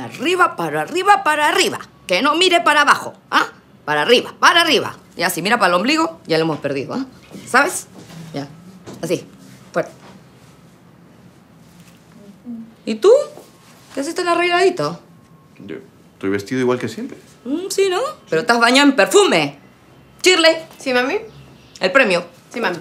Para arriba, para arriba, para arriba. Que no mire para abajo, ¿ah? Para arriba, para arriba. Ya, si mira para el ombligo, ya lo hemos perdido, ¿ah? ¿Sabes? Ya, así, fuerte. ¿Y tú? ¿Qué haces tan arregladito? Yo estoy vestido igual que siempre. Sí, ¿no? Pero estás bañado en perfume. Shirley. ¿Sí, mami? El premio. Sí, mami.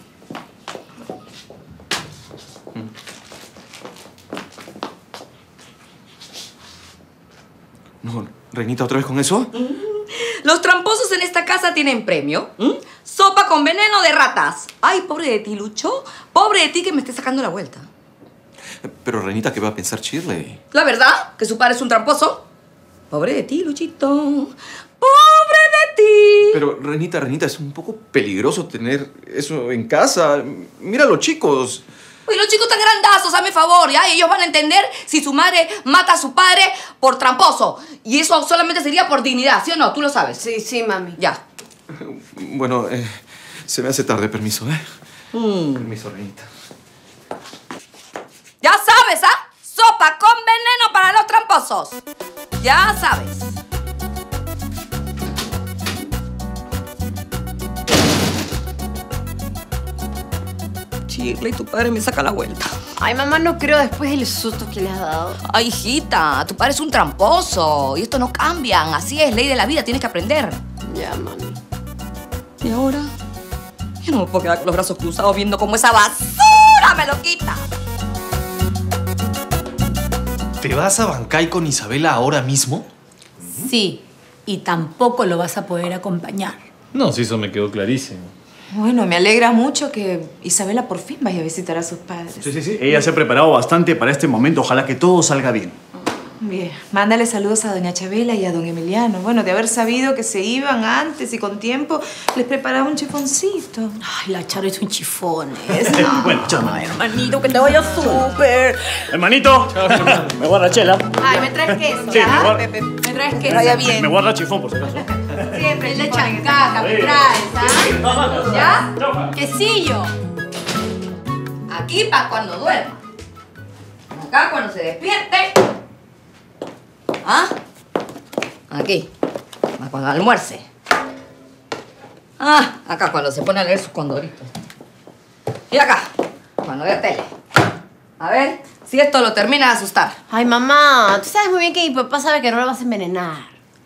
No, Reinita, ¿otra vez con eso? Los tramposos en esta casa tienen premio. Sopa con veneno de ratas. Ay, pobre de ti, Lucho. Pobre de ti que me esté sacando la vuelta. Pero, Reinita, ¿qué va a pensar Shirley? ¿La verdad? ¿Que su padre es un tramposo? Pobre de ti, Luchito. ¡Pobre de ti! Pero, Reinita, es un poco peligroso tener eso en casa. Mira a los chicos. Uy, los chicos están grandazos, hazme favor, ¿ya? Ellos van a entender si su madre mata a su padre por tramposo. Y eso solamente sería por dignidad, ¿sí o no? Tú lo sabes. Sí, sí, mami. Ya. Bueno, se me hace tarde, permiso, ¿eh? Permiso, Reinita. Ya sabes, ¿ah? Sopa con veneno para los tramposos. Ya sabes. Shirley, tu padre me saca la vuelta. Ay, mamá, no creo después del susto que le has dado. Ay, hijita, tu padre es un tramposo. Y esto no cambian. Así es, ley de la vida. Tienes que aprender. Ya, mami. ¿Y ahora? Yo no me puedo quedar con los brazos cruzados viendo cómo esa basura me lo quita. ¿Te vas a Bancay con Isabela ahora mismo? Sí, y tampoco lo vas a poder acompañar. No, sí, eso me quedó clarísimo. Bueno, me alegra mucho que Isabela por fin vaya a visitar a sus padres. Sí. Ella se ha preparado bastante para este momento. Ojalá que todo salga bien. Bien, mándale saludos a doña Chabela y a don Emiliano. Bueno, de haber sabido que se iban antes y con tiempo, les preparaba un chifoncito. Ay, la Charo es un chifón. Bueno, chao, hermanito. Hermanito, que te vaya súper. Hermanito, me guarda chela. Ay, ¿me traes queso? Sí, ¿ya? me guarda. Pepe, ¿me traes queso? Vaya bien. Me guarda chifón, por si acaso. Siempre el de chancaca me traes, ¿ah? ¿Ya? Quesillo. Aquí para cuando duerma. Acá cuando se despierte. ¿Ah? Aquí. Para cuando almuerce. Ah, acá cuando se pone a leer sus condoritos. Y acá, cuando vea tele. A ver si esto lo termina de asustar. Ay, mamá, tú sabes muy bien que mi papá sabe que no lo vas a envenenar.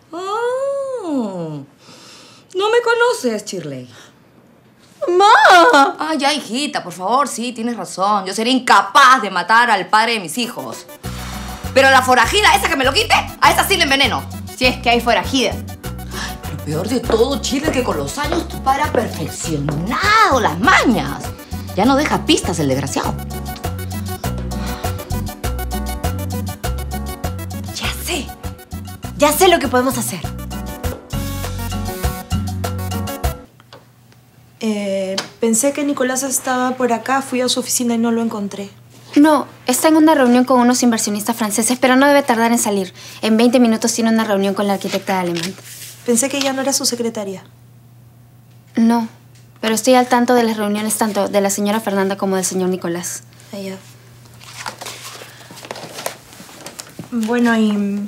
Oh, no me conoces, Shirley. ¡Mamá! Ay, ya, hijita, por favor, sí, tienes razón. Yo sería incapaz de matar al padre de mis hijos. Pero la forajida, esa que me lo quite, a esa sí le enveneno. Si es que hay forajida. Lo peor de todo, Chile, es que con los años tu padre ha perfeccionado las mañas. Ya no deja pistas el desgraciado. Ya sé lo que podemos hacer. Pensé que Nicolás estaba por acá, fui a su oficina y no lo encontré. No, está en una reunión con unos inversionistas franceses, pero no debe tardar en salir. En 20 minutos tiene una reunión con la arquitecta de alemán. Pensé que ella no era su secretaria. No, pero estoy al tanto de las reuniones tanto de la señora Fernanda como del señor Nicolás. Ella. Bueno, y...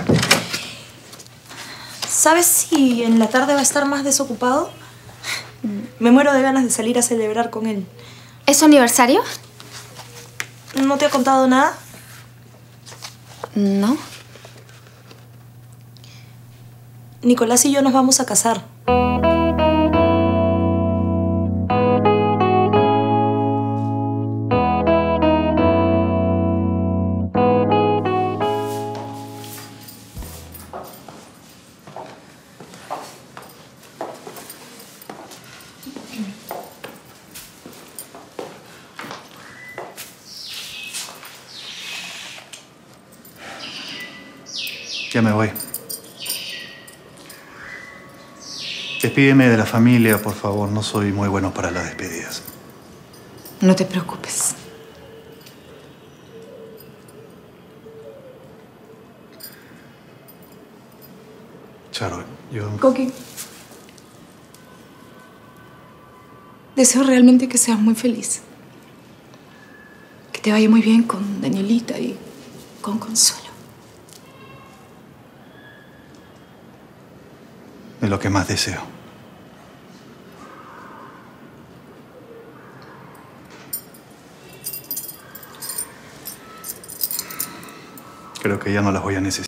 ¿sabes si en la tarde va a estar más desocupado? Me muero de ganas de salir a celebrar con él. ¿Es su aniversario? ¿No te ha contado nada? No. Nicolás y yo nos vamos a casar. Ya me voy. Despídeme de la familia, por favor. No soy muy bueno para las despedidas. No te preocupes. Charo, yo... Coqui. Deseo realmente que seas muy feliz. Que te vaya muy bien con Danielita y con Consuelo. Es lo que más deseo. Creo que ya no las voy a necesitar.